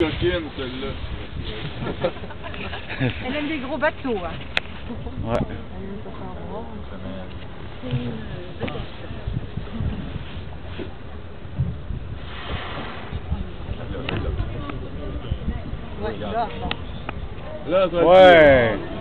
coquine, celle-là. Elle aime des gros bateaux, hein. Ouais. C'est une vedette. Ouais, là. Là, Ouais.